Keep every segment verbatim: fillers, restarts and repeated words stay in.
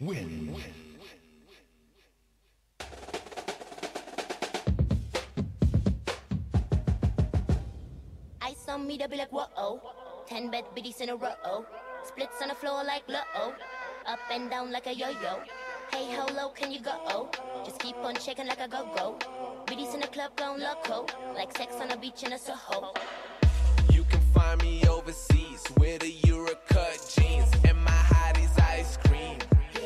win. Ice on me, they be like, whoa-oh. Ten bed biddies in a row. Splits on the floor like low. Up and down like a yo-yo. Hey, how low can you go? Just keep on checking like a go-go. Biddies in the club going loco. Like sex on the beach in a Soho. You can find me overseas with a Eurocut jeans and my hotties ice cream.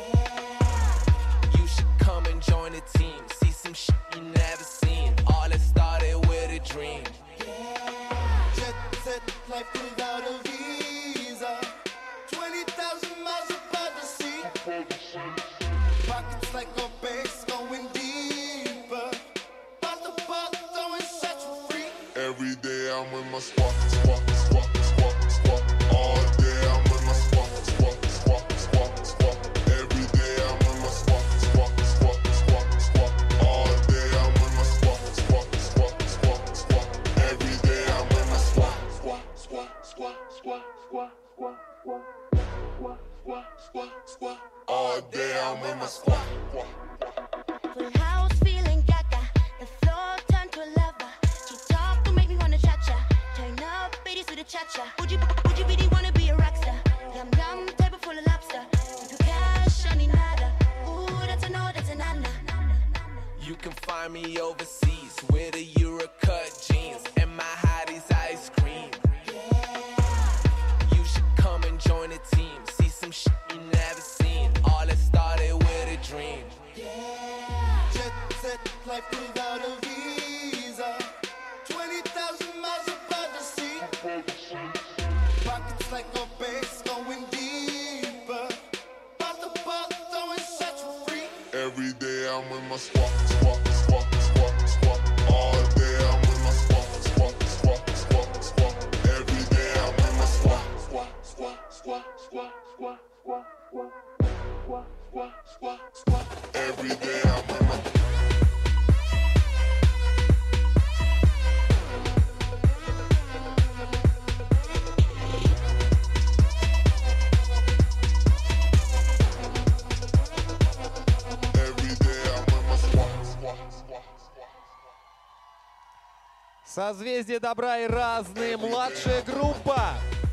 You should come and join the team. See some shit you never seen. All it started with a dream. Jet set life without a visa. Twenty thousand miles above the sea. Pockets like a base going deeper. Pop the ball, throwing shots for free. Every day I'm with my squad, squad, squad, squad, squad. All day I'm with my squad, squad, squad, squad, squad. Every day I'm with my squad, squad, squad, squad, squad. All day I'm with my squad, squad, squad, squad, squad. Every day I'm with my squad, squad, squad, squad, squad, squad, squad, squad, squad, squad, squad, squad. All day I'm with my squad. Full house feeling gaga. The floor turned to a lava. She talk to make me wanna cha-cha. Turn up, biddies with a cha-cha. Would you, would you really wanna be a rockstar? Yum yum, table full of lobster. If you cash, I need nada. Ooh, that's a no, that's a nana. You can find me overseas with a Eurocut jeans and my hotties ice cream. You should come and join the team. See some shit you never seen. All it started with a dream. Jet set life without a visa. Twenty thousand miles above the sea. Pockets like a base going deeper. Pop the ball, throwing shots for free. Every day I'm with my squad, squad, squad, squad, squad. All day I'm with my squad, squad, squad, squad, squad. Every day I'm with my squad, squad, squad, squad, squad, squad, squad, squad, squad, squad, squad, squad. Every day I'm with my Созвездие добра и разные. Младшая группа.